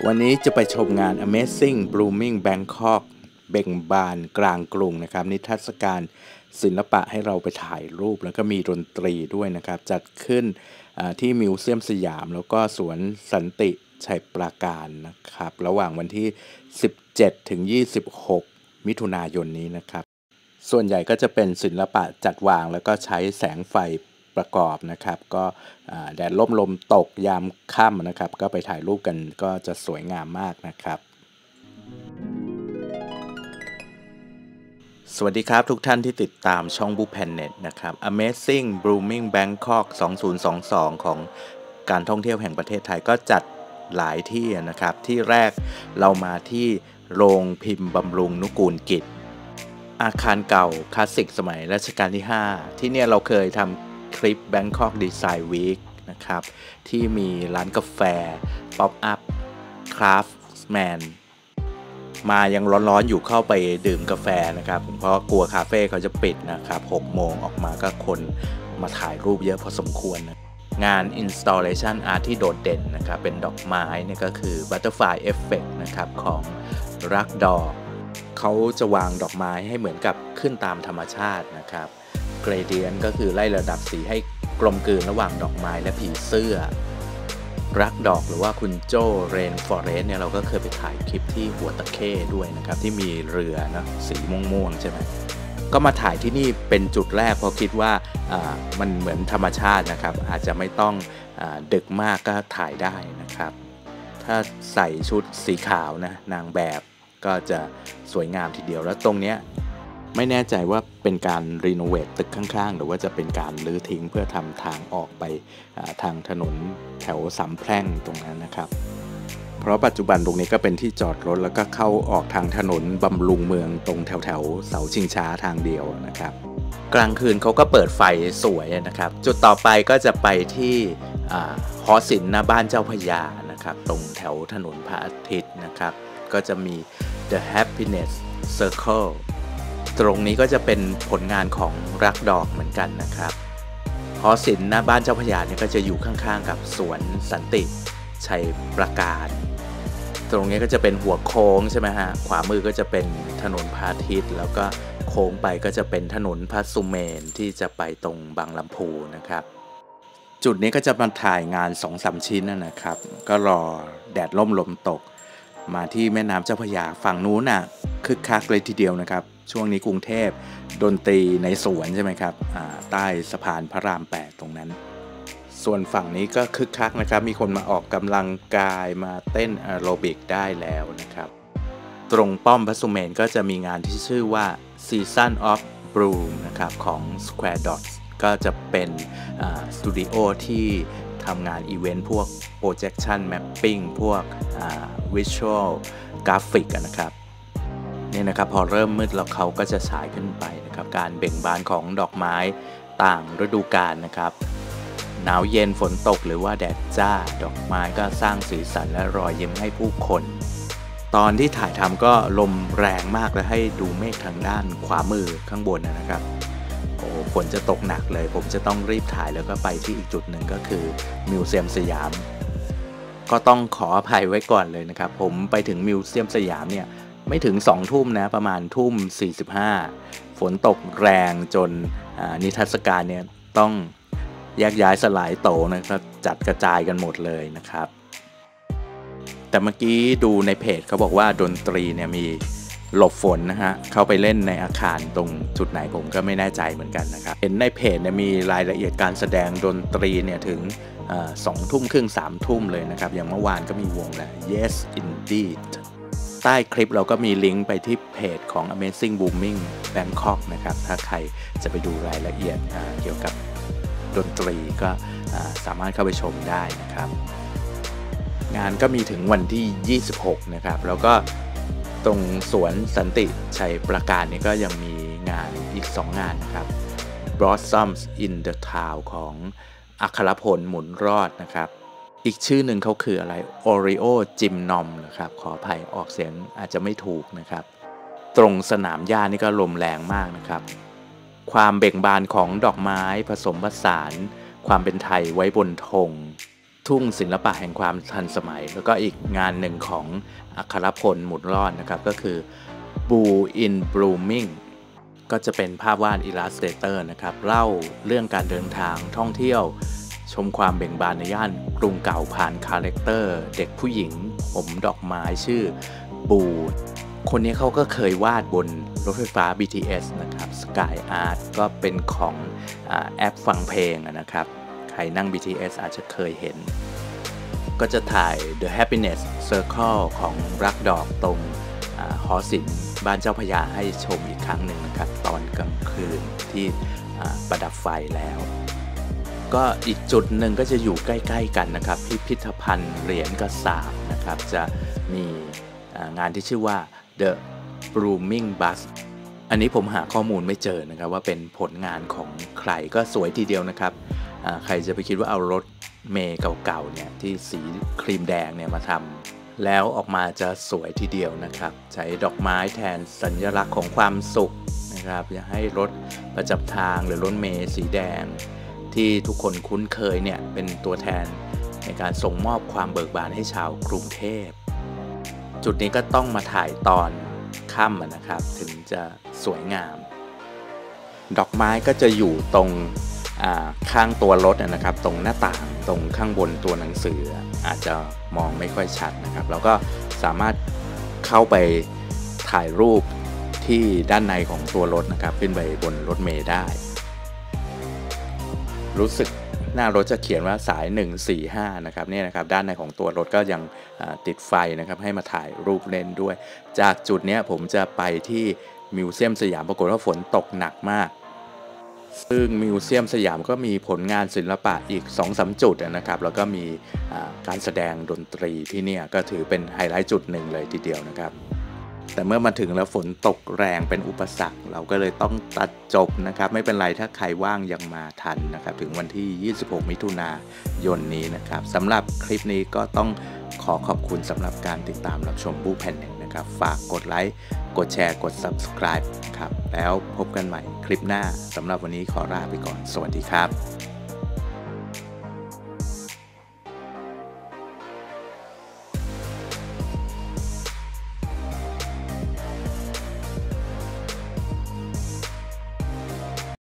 วันนี้จะไปชมงาน Amazing Blooming Bangkok เบ่งบานกลางกรุงนะครับนิทรรศการศิลปะให้เราไปถ่ายรูปแล้วก็มีดนตรีด้วยนะครับจัดขึ้นที่มิวเซียมสยามแล้วก็สวนสันติชัยปราการนะครับระหว่างวันที่17ถึง26มิถุนายนนี้นะครับส่วนใหญ่ก็จะเป็นศิลปะจัดวางแล้วก็ใช้แสงไฟประกอบนะครับก็แดดร่มลมตกยามค่ำนะครับก็ไปถ่ายรูปกันก็จะสวยงามมากนะครับสวัสดีครับทุกท่านที่ติดตามช่อง Book Planet นะครับ Amazing Blooming Bangkok 2022 ของการท่องเที่ยวแห่งประเทศไทยก็จัดหลายที่นะครับที่แรกเรามาที่โรงพิมพ์บำรุงนุกูลกิจอาคารเก่าคลาสสิกสมัยรัชกาลที่ 5ที่เนี่ยเราเคยทำคลิป Bangkok Design Week นะครับที่มีร้านกาแฟ Pop Up Craftsman มายังร้อนๆอยู่เข้าไปดื่มกาแฟนะครับเพราะกลัวคาเฟ่เขาจะปิดนะครับ6 โมงออกมาก็คนมาถ่ายรูปเยอะพอสมควรนะงาน Installation Art ที่โดดเด่นนะครับเป็นดอกไม้นี่ก็คือ Butterfly Effect นะครับของรักดอกเขาจะวางดอกไม้ให้เหมือนกับขึ้นตามธรรมชาตินะครับเกรเดียนก็คือไล่ระดับสีให้กลมกลืนระหว่างดอกไม้และผีเสื้อรักดอกหรือว่าคุณโจ้เรนฟอเรสต์เนี่ยเราก็เคยไปถ่ายคลิปที่หัวตะเข้ด้วยนะครับที่มีเรือนะสีม่วงๆใช่ไหมก็มาถ่ายที่นี่เป็นจุดแรกเพราะคิดว่ามันเหมือนธรรมชาตินะครับอาจจะไม่ต้องดึกมากก็ถ่ายได้นะครับถ้าใส่ชุดสีขาวนะนางแบบก็จะสวยงามทีเดียวแล้วตรงเนี้ยไม่แน่ใจว่าเป็นการรีโนเวทตึกข้างๆหรือว่าจะเป็นการรื้อทิ้งเพื่อทำทางออกไปทางถนนแถวสำแพร่งตรงนั้นนะครับเพราะปัจจุบันตรงนี้ก็เป็นที่จอดรถแล้วก็เข้าออกทางถนนบำรุงเมืองตรงแถวเสาชิงช้าทางเดียวนะครับกลางคืนเขาก็เปิดไฟสวยนะครับจุดต่อไปก็จะไปที่หอศิลป์หน้าบ้านเจ้าพระยานะครับตรงแถวถนนพระอาทิตย์นะครับก็จะมี The Happiness Circleตรงนี้ก็จะเป็นผลงานของรักดอกเหมือนกันนะครับหอศิลป์หน้าบ้านเจ้าพระยาเนี่ยก็จะอยู่ข้างๆกับสวนสันติชัยปราการตรงนี้ก็จะเป็นหัวโค้งใช่ไหมฮะขวามือก็จะเป็นถนนพระอาทิตย์แล้วก็โค้งไปก็จะเป็นถนนพระสุเมนที่จะไปตรงบางลำพูนะครับจุดนี้ก็จะมาถ่ายงาน 2-3 ชิ้นนะครับก็รอแดดร่มลมตกมาที่แม่น้ำเจ้าพระยาฝั่งนู้นน่ะคึกคักเลยทีเดียวนะครับช่วงนี้กรุงเทพดนตรีในสวนใช่ไหมครับใต้สะพานพระราม 8ตรงนั้นส่วนฝั่งนี้ก็คึกคักนะครับมีคนมาออกกำลังกายมาเต้นแอโรบิกได้แล้วนะครับตรงป้อมพระสุเมนก็จะมีงานที่ชื่อว่า Season of Bloom นะครับของ Square Dots ก็จะเป็นสตูดิโอที่ทำงานอีเวนต์พวก projection mapping พวกvisual graphic นะครับนี่นะครับพอเริ่มมืดแล้วเขาก็จะฉายขึ้นไปนะครับการเบ่งบานของดอกไม้ต่างฤดูกาลนะครับหนาวเย็นฝนตกหรือว่าแดดจ้าดอกไม้ก็สร้างสีสันและรอยยิ้มให้ผู้คนตอนที่ถ่ายทำก็ลมแรงมากและให้ดูเมฆทางด้านขวามือข้างบนนะครับโอ้ฝนจะตกหนักเลยผมจะต้องรีบถ่ายแล้วก็ไปที่อีกจุดหนึ่งก็คือมิวเซียมสยามก็ต้องขออภัยไว้ก่อนเลยนะครับผมไปถึงมิวเซียมสยามเนี่ยไม่ถึง2 ทุ่มนะประมาณ1:45ฝนตกแรงจนนิทรรศการเนี่ยต้องแยกย้ายสลายโตนะครับจัดกระจายกันหมดเลยนะครับแต่เมื่อกี้ดูในเพจเขาบอกว่าดนตรีเนี่ยมีหลบฝนนะฮะเข้าไปเล่นในอาคารตรงจุดไหนผมก็ไม่แน่ใจเหมือนกันนะครับเห็นในเพจเนี่ยมีรายละเอียดการแสดงดนตรีเนี่ยถึง2 ทุ่มครึ่ง3 ทุ่มเลยนะครับอย่างเมื่อวานก็มีวงนะ Yes Indeedใต้คลิปเราก็มีลิงก์ไปที่เพจของ Amazing Blooming Bangkok นะครับถ้าใครจะไปดูรายละเอียดเกี่ยวกับดนตรีก็สามารถเข้าไปชมได้นะครับงานก็มีถึงวันที่26นะครับแล้วก็ตรงสวนสันติชัยปราการนี่ก็ยังมีงานอีก2 งานนะครับ Blossoms in the Town ของอัครพลหมุนรอดนะครับอีกชื่อหนึ่งเขาคืออะไร Oreo จิมนอมนะครับขออภัยออกเสียงอาจจะไม่ถูกนะครับตรงสนามหญ้านี่ก็ลมแรงมากนะครับความเบ่งบานของดอกไม้ผสมผสานความเป็นไทยไว้บนธงทุ่งศิลปะแห่งความทันสมัยแล้วก็อีกงานหนึ่งของอัครพลหมุนรอดนะครับก็คือ Blue in Blooming ก็จะเป็นภาพวาดอิลลัสเตเตอร์นะครับเล่าเรื่องการเดินทางท่องเที่ยวชมความเบ่งบานในย่านกรุงเก่าผ่านคาแรคเตอร์เด็กผู้หญิงผมดอกไม้ชื่อบูคนนี้เขาก็เคยวาดบนรถไฟฟ้า BTS นะครับ Sky Art ก็เป็นของแอปฟังเพลงนะครับใครนั่ง BTS อาจจะเคยเห็นก็จะถ่าย The Happiness Circle ของรักดอกตรงหอศิลป์บ้านเจ้าพระยาให้ชมอีกครั้งหนึ่งนะครับตอนกลางคืนที่ประดับไฟแล้วก็อีกจุดหนึ่งก็จะอยู่ใกล้ๆกันนะครับพิพิธภัณฑ์เหรียญกระสาบนะครับจะมีงานที่ชื่อว่า The Blooming Bus อันนี้ผมหาข้อมูลไม่เจอนะครับว่าเป็นผลงานของใครก็สวยทีเดียวนะครับใครจะไปคิดว่าเอารถเมล์เก่าๆเนี่ยที่สีครีมแดงเนี่ยมาทำแล้วออกมาจะสวยทีเดียวนะครับใช้ดอกไม้แทนสัญลักษณ์ของความสุขนะครับอยากให้รถประจำทางหรือรถเมล์สีแดงที่ทุกคนคุ้นเคยเนี่ยเป็นตัวแทนในการส่งมอบความเบิกบานให้ชาวกรุงเทพจุดนี้ก็ต้องมาถ่ายตอนค่ำนะครับถึงจะสวยงามดอกไม้ก็จะอยู่ตรงข้างตัวรถนะครับตรงหน้าต่างตรงข้างบนตัวหนังสืออาจจะมองไม่ค่อยชัดนะครับแล้วก็สามารถเข้าไปถ่ายรูปที่ด้านในของตัวรถนะครับขึ้นไปบนรถเมล์ได้รู้สึกหน้ารถจะเขียนว่าสาย145นะครับนี่นะครับด้านในของตัวรถก็ยังติดไฟนะครับให้มาถ่ายรูปเล่นด้วยจากจุดนี้ผมจะไปที่มิวเซียมสยามปรากฏว่าฝนตกหนักมากซึ่งมิวเซียมสยามก็มีผลงานศิลปะอีก 2-3 จุดนะครับแล้วก็มีการแสดงดนตรีที่นี่ก็ถือเป็นไฮไลท์จุดหนึ่งเลยทีเดียวนะครับแต่เมื่อมาถึงแล้วฝนตกแรงเป็นอุปสรรคเราก็เลยต้องตัดจบนะครับไม่เป็นไรถ้าใครว่างยังมาทันนะครับถึงวันที่26มิถุนายนนี้นะครับสำหรับคลิปนี้ก็ต้องขอบคุณสำหรับการติดตามรับชมบูแผ่นหนึ่งนะครับฝากกดไลค์กดแชร์กด Subscribe ครับแล้วพบกันใหม่คลิปหน้าสำหรับวันนี้ขอลาไปก่อนสวัสดีครับ